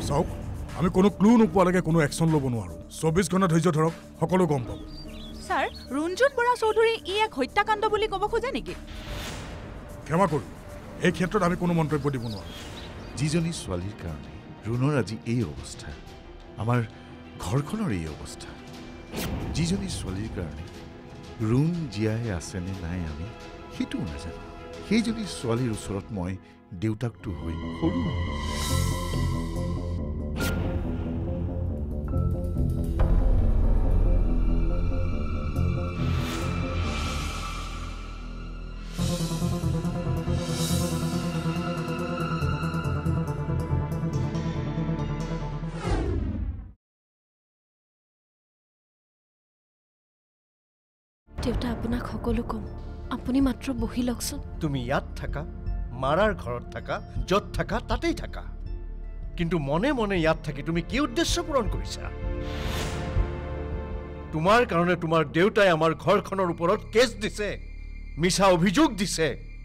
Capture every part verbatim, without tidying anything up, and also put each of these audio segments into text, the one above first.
চাওক আমি কোনো ক্লু নোপোৱালৈকে কোনো একশ্যন ল'ব নোৱাৰোঁ চৌব্বিছ ঘণ্টা ধৈৰ্য ধৰক সকলো গম পাব ছাৰ ৰুণজুন বৰা চৌধুৰী ই এক হত্যাকাণ্ড বুলি ক'ব খোজে নেকি ক্ষমা কৰোঁ এই ক্ষেত্ৰত আমি কোনো মন্তব্য দিব নোৱাৰোঁ যিজনী ছোৱালীৰ কাৰণে ৰুণৰ আজি এই অৱস্থা আমাৰ ঘৰখনৰ এই অৱস্থা যিজনী ছোৱালীৰ কাৰণে ৰুণ জীয়াই আছেনে নাই আমি সেইটোও নাজানো সেইজনী ছোৱালীৰ ওচৰত মই দেউতাকটো হৈ সৰু দেউতা আপোনাক সকলো কম আপুনি মাত্ৰ বহি লওকচোন তুমি ইয়াত থাকা মাৰাৰ ঘৰত থাকা য'ত থাকা তাতেই থাকা কিন্তু মনে মনে ইয়াত থাকি তুমি কি উদ্দেশ্য পূৰণ কৰিছা তোমাৰ কাৰণে তোমাৰ দেউতাই আমাৰ ঘৰখনৰ ওপৰত কেছ দিছে মিছা অভিযোগ দিছে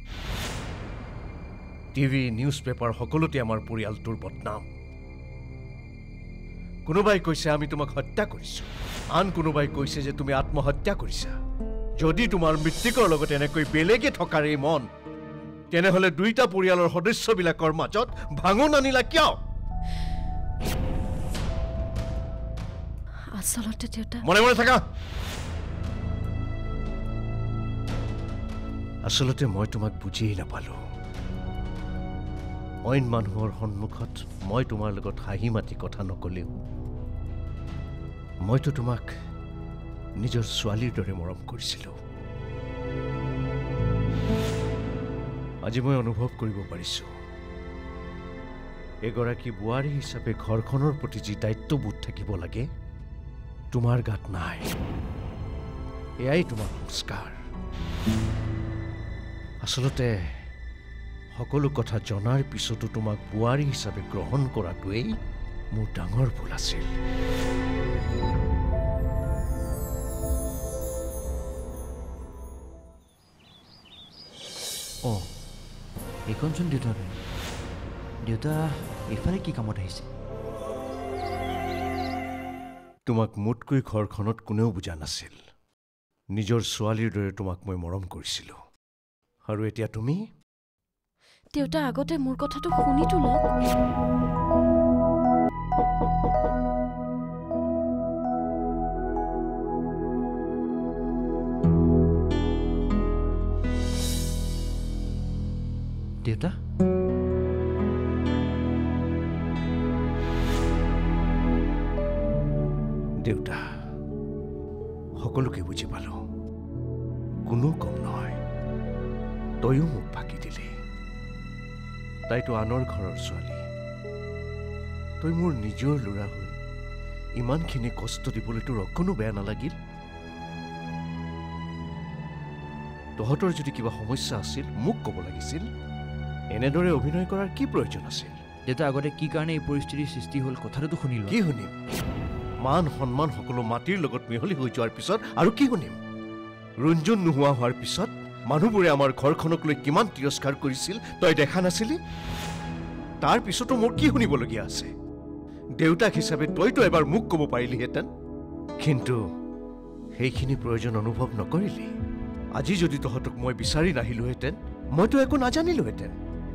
টিভি নিউজ পেপাৰ সকলোতে আমাৰ পৰিয়ালটোৰ বদনাম কোনোবাই কৈছে আমি তোমাক হত্যা কৰিছোঁ আন কোনোবাই কৈছে যে তুমি আত্মহত্যা কৰিছা যদি তোমাৰ মৃত্যুকৰ লগত এনেকৈ বেলেগে থকাৰ এই মন তেনেহ'লে দুইটা পৰিয়ালৰ সদস্যবিলাকৰ মাজত ভাঙন আনিলা কিয় আচলতে দেউতা মনে মনে থাকা আচলতে মই তোমাক বুজিয়েই নাপালো অইন মানুহৰ সন্মুখত মই তোমাৰ লগত হাঁহি মাতি কথা নকলেও মইতো তোমাক নিজৰ ছোৱালীৰ দৰে মৰম কৰিছিলোঁ আজি মই অনুভৱ কৰিব পাৰিছোঁ এগৰাকী বোৱাৰী হিচাপে ঘৰখনৰ প্ৰতি যি দায়িত্ববোধ থাকিব লাগে তোমাৰ গাত নাই এয়াই তোমাৰ সংস্কাৰ আচলতে সকলো কথা জনাৰ পিছতো তোমাক বোৱাৰী হিচাপে গ্ৰহণ কৰাটোৱেই মোৰ ডাঙৰ ভুল আছিল অঁ এইখনচোন দেউতা নাই দেউতা এইফালে কি কামত আহিছে তোমাক মোতকৈ ঘৰখনত কোনেও বুজা নাছিল নিজৰ ছোৱালীৰ দৰে তোমাক মই মৰম কৰিছিলোঁ আৰু এতিয়া তুমি দেউতা আগতে মোৰ কথাটো শুনিতো লওক দেউতা দেউতা সকলোকে বুজি পালো কোনো কম নহয় তয়ো মোক ফাঁকি দিলি তাইতো আনৰ ঘৰৰ ছোৱালী তই মোৰ নিজৰ ল'ৰা হৈ ইমানখিনি কষ্ট দিবলৈ তোৰ অকণো বেয়া নালাগিল তহঁতৰ যদি কিবা সমস্যা আছিল মোক ক'ব লাগিছিল এনেদৰে অভিনয় কৰাৰ কি প্ৰয়োজন আছিল দেউতা আগতে কি কাৰণে এই পৰিস্থিতিৰ সৃষ্টি হ'ল কথাটোতো শুনিলোঁ কি শুনিম মান সন্মান সকলো মাটিৰ লগত মিহলি হৈ যোৱাৰ পিছত আৰু কি শুনিম ৰুণজুন নোহোৱা হোৱাৰ পিছত মানুহবোৰে আমাৰ ঘৰখনক লৈ কিমান তিৰস্কাৰ কৰিছিল তই দেখা নাছিলি তাৰ পিছতো মোৰ কি শুনিবলগীয়া আছে দেউতাক হিচাপে তইতো এবাৰ মোক ক'ব পাৰিলিহেঁতেন কিন্তু সেইখিনি প্ৰয়োজন অনুভৱ নকৰিলি আজি যদি তহঁতক মই বিচাৰি নাহিলোহেঁতেন মইতো একো নাজানিলোহেঁতেন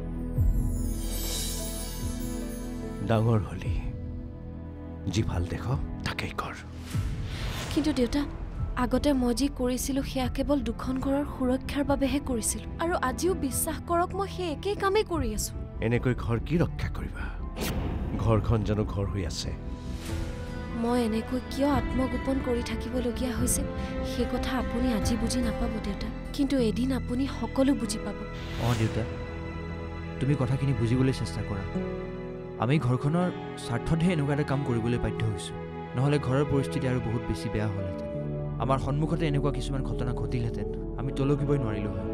ডাঙৰ হলি যি ভাল দেখ তাকেই কৰ কিন্তু দেউতা আগতে মই যি কৰিছিলোঁ সেয়া কেৱল দুখন ঘৰৰ সুৰক্ষাৰ বাবেহে কৰিছিলোঁ আৰু আজিও বিশ্বাস কৰক মই সেই একেই কামেই কৰি আছোঁ এনেকৈ ঘৰ কি ৰক্ষা কৰিবা ঘৰখন জানো ঘৰ হৈ আছে মই এনেকৈ কিয় আত্মগোপন কৰি থাকিবলগীয়া হৈছে সেই কথা আপুনি আজি বুজি নাপাব দেউতা কিন্তু এদিন আপুনি সকলো বুজি পাব অঁ দেউতা তুমি কথাখিনি বুজিবলৈ চেষ্টা কৰা আমি ঘৰখনৰ স্বাৰ্থতহে এনেকুৱা এটা কাম কৰিবলৈ বাধ্য হৈছোঁ নহ'লে ঘৰৰ পৰিস্থিতি আৰু বহুত বেছি বেয়া হ'লহেঁতেন আমাৰ সন্মুখতে এনেকুৱা কিছুমান ঘটনা ঘটিলহেঁতেন আমি তলকিবই নোৱাৰিলোঁ হয়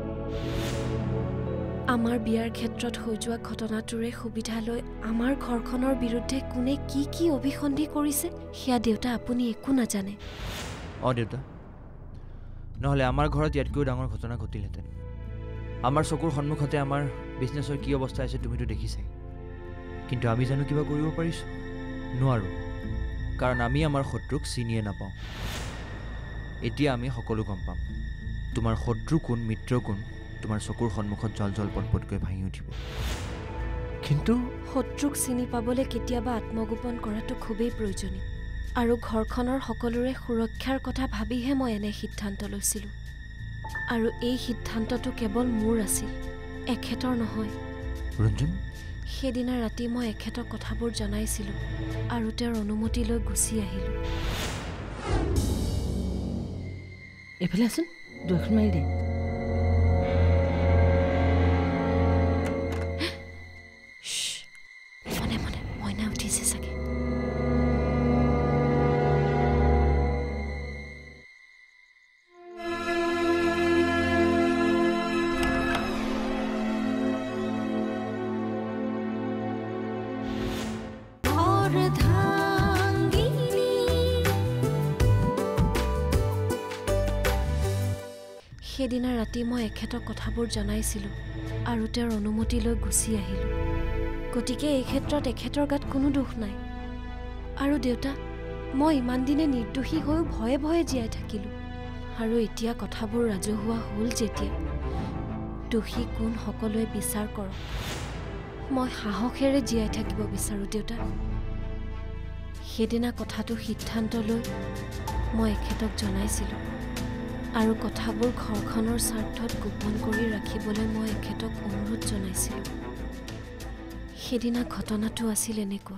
আমাৰ বিয়াৰ ক্ষেত্ৰত হৈ যোৱা ঘটনাটোৰে সুবিধা লৈ আমাৰ ঘৰখনৰ বিৰুদ্ধে কোনে কি কি অভিসন্ধি কৰিছে সেয়া দেউতা আপুনি একো নাজানে অঁ দেউতা নহ'লে আমাৰ ঘৰত ইয়াতকৈও ডাঙৰ ঘটনা ঘটিলহেঁতেন আমাৰ চকুৰ সন্মুখতে আমাৰ বিজনেছৰ কি অৱস্থা আছে তুমিতো দেখিছাই কিন্তু আমি জানো কিবা কৰিব পাৰিছোঁ নোৱাৰোঁ কাৰণ আমি আমাৰ শত্ৰুক চিনিয়ে নাপাওঁ এতিয়া আমি সকলো গম পাম তোমাৰ শত্ৰু কোন মিত্ৰ কোন তোমাৰ চকুৰ সন্মুখত জল জল পটপটকৈ ভাঙি উঠিব কিন্তু শত্ৰুক চিনি পাবলৈ কেতিয়াবা আত্মগোপন কৰাটো খুবেই প্ৰয়োজনীয় আৰু ঘৰখনৰ সকলোৰে সুৰক্ষাৰ কথা ভাবিহে মই এনে সিদ্ধান্ত লৈছিলোঁ আৰু এই সিদ্ধান্তটো কেৱল মোৰ আছিল এখেতৰ নহয় ৰঞ্জন সেইদিনা ৰাতি মই এখেতক কথাবোৰ জনাইছিলোঁ আৰু তেওঁৰ অনুমতি লৈ গুচি আহিলোঁ এইফালে আছোন দুখন মাৰি দে মনে মনে মইনা উঠিছে চাগে সেইদিনা ৰাতি মই এখেতক কথাবোৰ জনাইছিলোঁ আৰু তেওঁৰ অনুমতি লৈ গুচি আহিলোঁ গতিকে এই ক্ষেত্ৰত এখেতৰ গাত কোনো দোষ নাই আৰু দেউতা মই ইমান দিনে নিৰ্দোষী হৈও ভয়ে ভয়ে জীয়াই থাকিলোঁ আৰু এতিয়া কথাবোৰ ৰাজহুৱা হ'ল যেতিয়া দোষী কোন সকলোৱে বিচাৰ কৰক মই সাহসেৰে জীয়াই থাকিব বিচাৰোঁ দেউতা সেইদিনা কথাটো সিদ্ধান্ত লৈ মই এখেতক জনাইছিলোঁ আৰু কথাবোৰ ঘৰখনৰ স্বাৰ্থত গোপন কৰি ৰাখিবলৈ মই এখেতক অনুৰোধ জনাইছিলোঁ সেইদিনা ঘটনাটো আছিল এনেকুৱা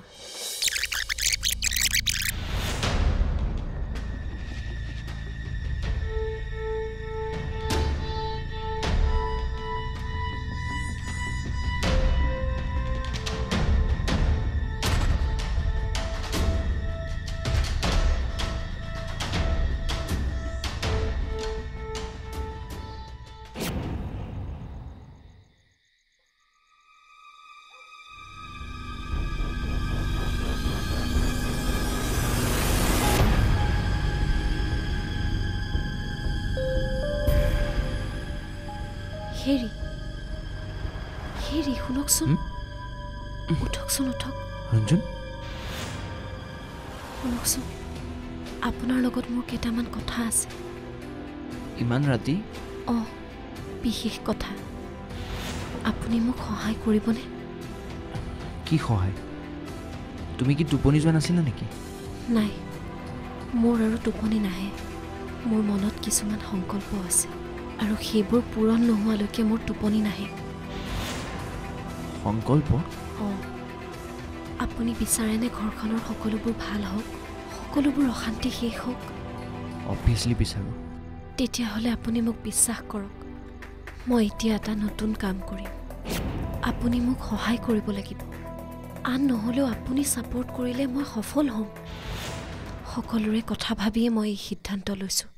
হেৰি হেৰি শুনকচোন উঠকচোন উঠক ৰঞ্জন শুনকচোন আপোনাৰ লগত মোৰ কেইটামান কথা আছে ইমান ৰাতি অঁ বিশেষ কথা আপুনি মোক সহায় কৰিবনে কি সহায় তুমি কি টোপনি যোৱা নাছিলা নেকি নাই মোৰ আৰু টোপনি নাহে মোৰ মনত কিছুমান সংকল্প আছে আৰু সেইবোৰ পূৰণ নোহোৱালৈকে মোৰ টোপনি নাহে সংকল্প অঁ আপুনি বিচাৰেনে ঘৰখনৰ সকলোবোৰ ভাল হওক সকলোবোৰ অশান্তি শেষ হওক অবভিয়াছলি বিচাৰোঁ তেতিয়াহ'লে আপুনি মোক বিশ্বাস কৰক মই এতিয়া এটা নতুন কাম কৰিম আপুনি মোক সহায় কৰিব লাগিব আন নহ'লেও আপুনি ছাপোৰ্ট কৰিলে মই সফল হ'ম সকলোৰে কথা ভাবিয়ে মই এই সিদ্ধান্ত লৈছোঁ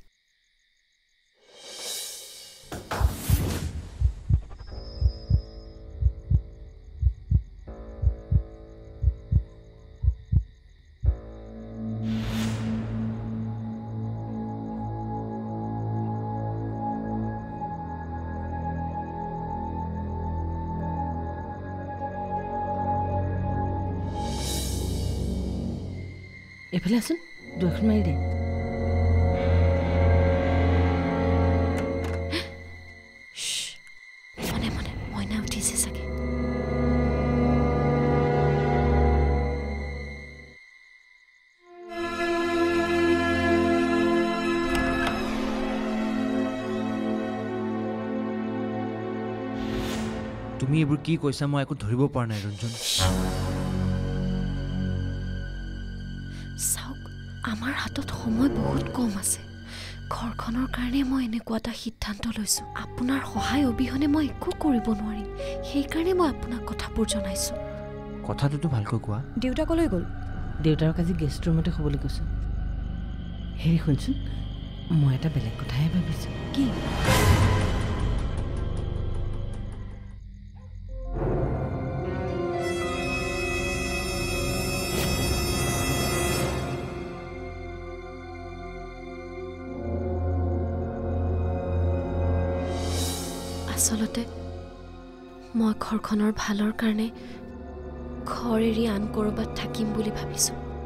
এইফালে আছোন দুখন মাৰি দে মনে মনে মইনা উঠিছে চাগে তুমি এইবোৰ কি কৈছা মই একো ধৰিব পৰা নাই ৰঞ্জন চাওক আমাৰ হাতত সময় বহুত কম আছে ঘৰখনৰ কাৰণে মই এনেকুৱা এটা সিদ্ধান্ত লৈছোঁ আপোনাৰ সহায় অবিহনে মই একো কৰিব নোৱাৰিম সেইকাৰণে মই আপোনাক কথাবোৰ জনাইছোঁ কথাটোতো ভালকৈ কোৱা দেউতাকলৈ গ'ল দেউতাৰক আজি গেষ্ট ৰুমতে শুবলৈ কৈছোঁ হেৰি শুনচোন মই এটা বেলেগ কথাহে ভাবিছোঁ কি আচলতে মই ঘৰখনৰ ভালৰ কাৰণে ঘৰ এৰি আন ক'ৰবাত থাকিম বুলি ভাবিছোঁ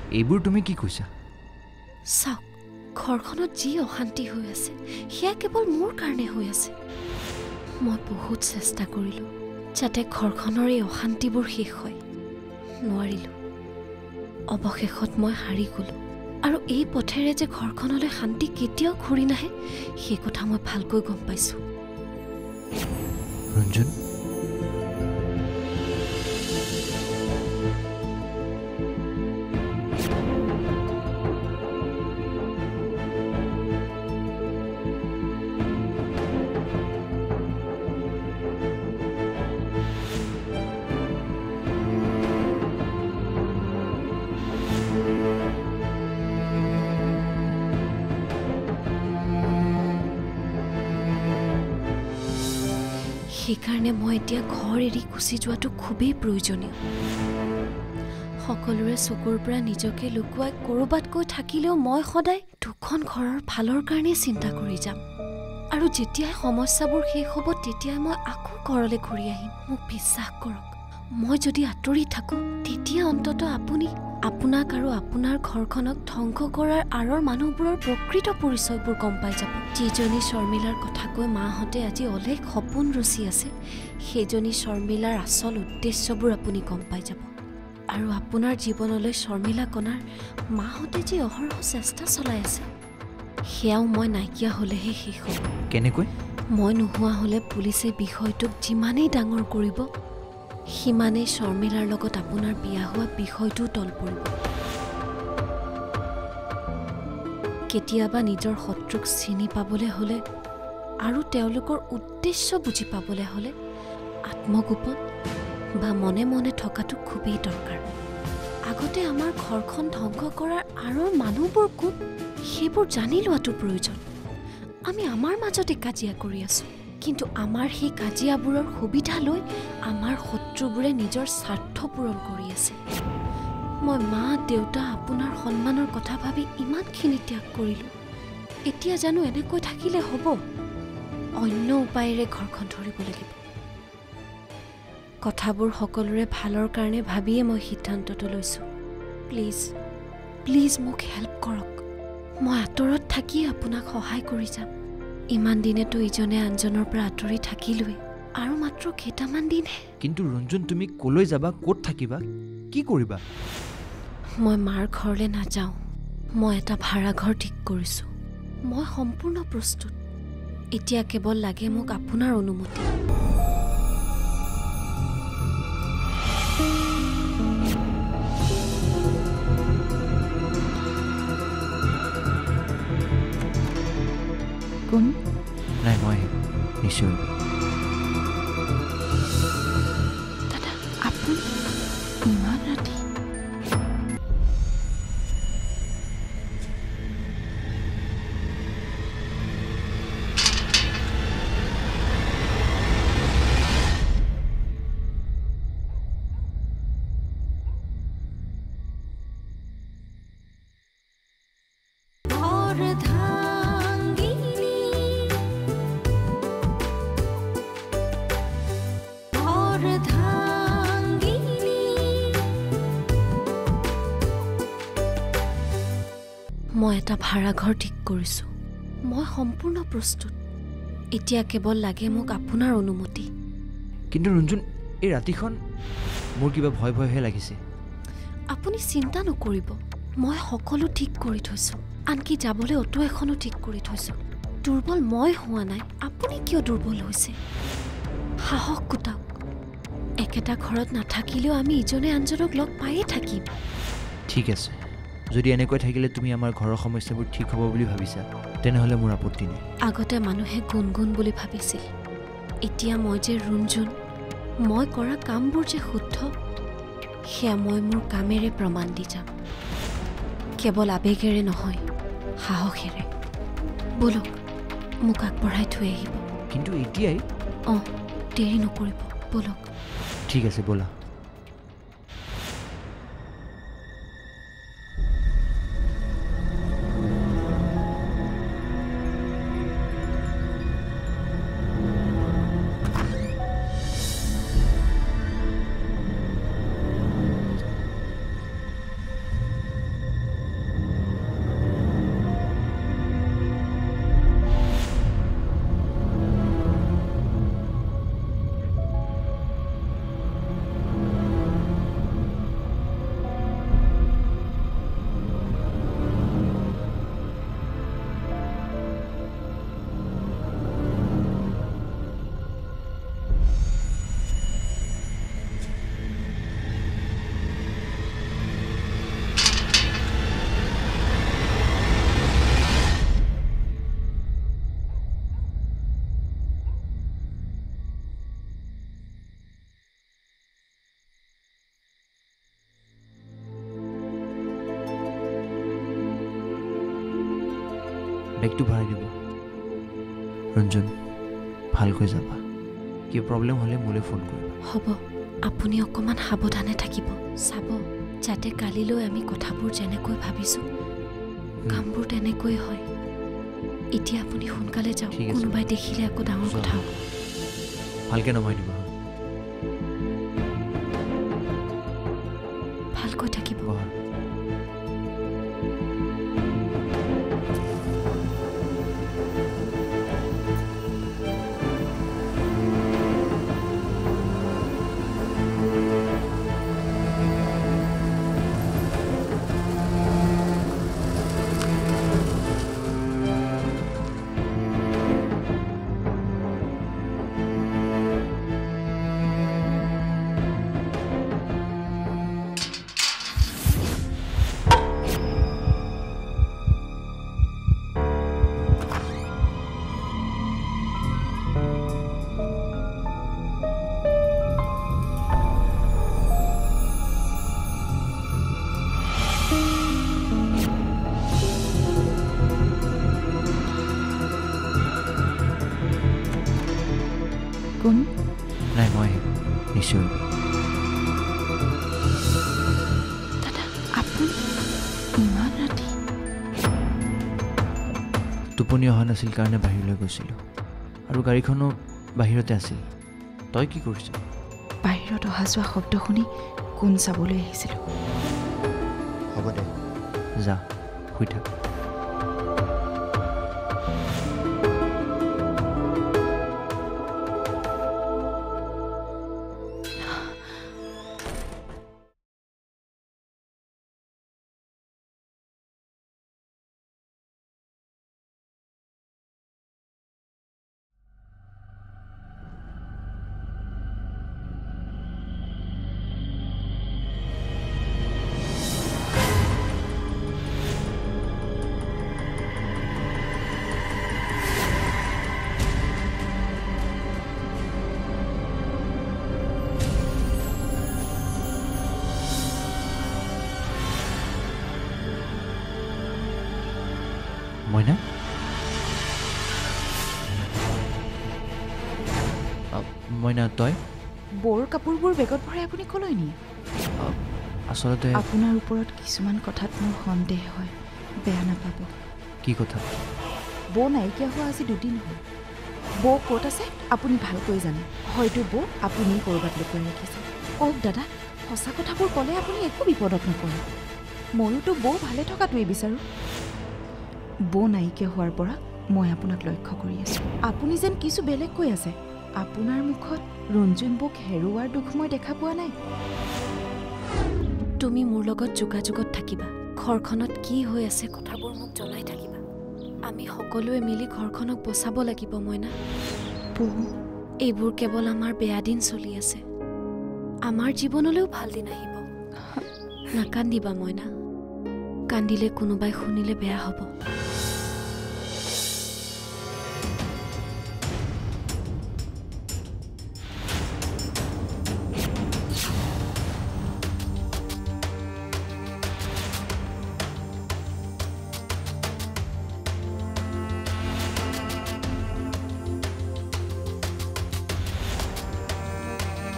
এইবোৰ তুমি কি কৈছা? চাওক, ঘৰখনত যি অশান্তি হৈ আছে সেয়া কেৱল মোৰ কাৰণে হৈ আছে। মই বহুত চেষ্টা কৰিলোঁ যাতে ঘৰখনৰ এই অশান্তিবোৰ শেষ হয়, নোৱাৰিলোঁ। অৱশেষত মই হাৰি গ'লোঁ। আৰু এই পথেৰে যে ঘৰখনলৈ শান্তি কেতিয়াও ঘূৰি নাহে সেই কথা মই ভালকৈ গম পাইছোঁ। ৰঞ্জন, সেইকাৰণে মই এতিয়া ঘৰ এৰি গুচি যোৱাটো খুবেই প্ৰয়োজনীয়। সকলোৰে চকুৰ পৰা নিজকে লুকুৱাই ক'ৰবাত গৈ থাকিলেও মই সদায় দুখন ঘৰৰ ভালৰ কাৰণে চিন্তা কৰি যাম। আৰু যেতিয়াই সমস্যাবোৰ শেষ হ'ব তেতিয়াই মই আকৌ ঘৰলৈ ঘূৰি আহিম। মোক বিশ্বাস কৰক, মই যদি আঁতৰি থাকোঁ তেতিয়া অন্তত আপুনি আপোনাক আৰু আপোনাৰ ঘৰখনক ধ্বংস কৰাৰ আঁৰৰ মানুহবোৰৰ প্ৰকৃত পৰিচয়বোৰ গম পাই যাব। যিজনী শৰ্মিলাৰ কথা কৈ মাহঁতে আজি অলেখ সপোন ৰচি আছে সেইজনী শৰ্মিলাৰ আচল উদ্দেশ্যবোৰ আপুনি গম পাই যাব। আৰু আপোনাৰ জীৱনলৈ শৰ্মিলা কণাৰ মাহঁতে যি অহৰহ চেষ্টা চলাই আছে সেয়াও মই নাইকিয়া হ'লেহে শেষ হ'ব। কেনেকৈ? মই নোহোৱা হ'লে পুলিচে বিষয়টোক যিমানেই ডাঙৰ কৰিব সিমানেই শৰ্মিলাৰ লগত আপোনাৰ বিয়া হোৱা বিষয়টোও তল পৰিব। কেতিয়াবা নিজৰ শত্ৰুক চিনি পাবলৈ হ'লে আৰু তেওঁলোকৰ উদ্দেশ্য বুজি পাবলৈ হ'লে আত্মগোপন বা মনে মনে থকাটো খুবেই দৰকাৰ। আগতে আমাৰ ঘৰখন ধ্বংস কৰাৰ আঁৰৰ মানুহবোৰ কোন সেইবোৰ জানি লোৱাটো প্ৰয়োজন। আমি আমাৰ মাজতে কাজিয়া কৰি আছোঁ, কিন্তু আমাৰ সেই কাজিয়াবোৰৰ সুবিধা লৈ আমাৰ শত্ৰুবোৰে নিজৰ স্বাৰ্থ পূৰণ কৰি আছে। মই মা দেউতা আপোনাৰ সন্মানৰ কথা ভাবি ইমানখিনি ত্যাগ কৰিলোঁ। এতিয়া জানো এনেকৈ থাকিলে হ'ব? অন্য উপায়েৰে ঘৰখন ধৰিব লাগিব। কথাবোৰ সকলোৰে ভালৰ কাৰণে ভাবিয়ে মই সিদ্ধান্তটো লৈছোঁ। প্লিজ প্লিজ মোক হেল্প কৰক। মই আঁতৰত থাকিয়ে আপোনাক সহায় কৰি যাম। ইমান দিনেতো ইজনে আনজনৰ পৰা আঁতৰি থাকিলোৱে, আৰু মাত্ৰ কেইটামান দিনহে। কিন্তু ৰঞ্জন, তুমি ক'লৈ যাবা? ক'ত থাকিবা? কি কৰিবা? মই মাৰ ঘৰলৈ নাযাওঁ। মই এটা ভাড়া ঘৰ ঠিক কৰিছোঁ। মই সম্পূৰ্ণ প্ৰস্তুত। এতিয়া কেৱল লাগে মোক আপোনাৰ অনুমতি। কোন? নাই, মই নিশ্চয়। দাদা, আপুনি ইমান ৰাতি? মই এটা ভাড়া ঘৰ ঠিক কৰিছোঁ। মই সম্পূৰ্ণ প্ৰস্তুত। এতিয়া কেৱল লাগে মোক আপোনাৰ অনুমতি। কিন্তু ৰঞ্জন, এই ৰাতিখন মোৰ কিবা ভয় ভয়হে লাগিছে। আপুনি চিন্তা নকৰিব, মই সকলো ঠিক কৰি থৈছোঁ। আনকি যাবলৈ অটো এখনো ঠিক কৰি থৈছোঁ। দুৰ্বল মই হোৱা নাই। আপুনি কিয় দুৰ্বল হৈছে? সাহস গোটাওক। একেটা ঘৰত নাথাকিলেও আমি ইজনে আনজনক লগ পায়ে থাকিম। ঠিক আছে, যদি এনেকৈ থাকিলে তুমি আমাৰ ঘৰৰ সমস্যাবোৰ ঠিক হ'ব বুলি ভাবিছা, তেনেহ'লে মোৰ আপত্তি নাই। আগতে মানুহে গুণগুণ বুলি ভাবিছিল, এতিয়া মই যে ৰুণজুণ। মই কৰা কামবোৰ যে শুদ্ধ সেয়া মই মোৰ কামেৰে প্ৰমাণ দি যাম। কেৱল আৱেগেৰে নহয়, সাহসেৰে। বলক, মোক আগবঢ়াই থৈ আহিব। কিন্তু এতিয়াই? অঁ, দেৰি নকৰিব, বলক। ঠিক আছে, ব'লা। বাইকটো ভৰাই দিব ৰঞ্জন ভালকৈ যাবা কি প্ৰব্লেম হ'লে মোলৈ ফোন কৰিবা হ'ব আপুনি অকণমান সাৱধানে থাকিব চাব যাতে কালিলৈ আমি কথাবোৰ যেনেকৈ ভাবিছোঁ কামবোৰ তেনেকৈ হয় এতিয়া আপুনি সোনকালে যাওক কোনোবাই দেখিলে আকৌ ডাঙৰ কথা হ'ব ভালকৈ নমাই দিব ভালকৈ থাকিব কোন নাই মই নিশ্চয় দাদা আপুনি ইমান ৰাতি টোপনি অহা নাছিল কাৰণে বাহিৰলৈ গৈছিলোঁ আৰু গাড়ীখনো বাহিৰতে আছিল তই কি কৰিছ বাহিৰত অহা যোৱা শব্দ শুনি কোন চাবলৈ আহিছিলোঁ হ'ব দে যা শুই থাক মইনা মইনা তই বৰ কাপোৰবোৰ বেগত ভৰাই আপুনি কলৈ নিয়ে আচলতে আপোনাৰ ওপৰত কিছুমান কথাত মোৰ সন্দেহ হয় বেয়া নাপাব কি কথা বৌ নাইকিয়া হোৱা আজি দুদিন হ'ল বৌ ক'ত আছে আপুনি ভালকৈ জানে হয়তো বৌ আপুনি ক'ৰবাত লুকুৱাই ৰাখিছে কওক দাদা সঁচা কথাবোৰ ক'লে আপুনি একো বিপদত নপৰে ময়োতো বৌ ভালে থকাটোৱেই বিচাৰোঁ বৌ নাইকিয়া হোৱাৰ পৰা মই আপোনাক লক্ষ্য কৰি আছোঁ আপুনি যেন কিছু বেলেগ কৈ আছে আপোনাৰ মুখত ৰঞ্জুন বৌক হেৰুৱাৰ দুখ মই দেখা পোৱা নাই তুমি মোৰ লগত যোগাযোগত থাকিবা ঘৰখনত কি হৈ আছে কথাবোৰ মোক জনাই থাকিবা আমি সকলোৱে মিলি ঘৰখনক বচাব লাগিব মইনা বৌ এইবোৰ কেৱল আমাৰ বেয়া দিন চলি আছে আমাৰ জীৱনলৈও ভাল দিন আহিব নাকান্দিবা মইনা কান্দিলে কোনোবাই শুনিলে বেয়া হ'ব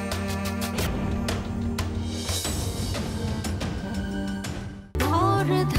Ardhangini